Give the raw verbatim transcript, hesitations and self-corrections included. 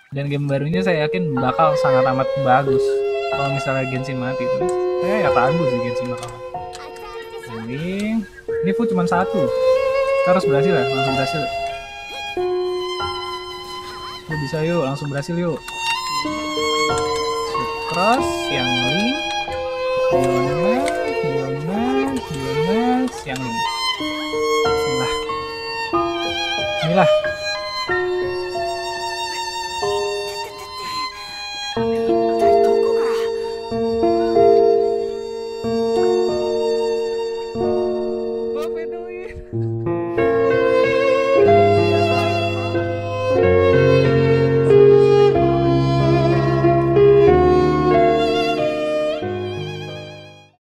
Dan game barunya saya yakin bakal sangat amat bagus. Kalau misalnya Genshin mati terus, saya ya ragu sih Genshin bakal mati. Ini, ini full cuma satu. Kita harus berhasil ya, langsung berhasil. Yuk, bisa yuk, langsung berhasil yuk. Cross, yang link, Diona, Diona, Diona, yang link. Bismillah. Bismillah.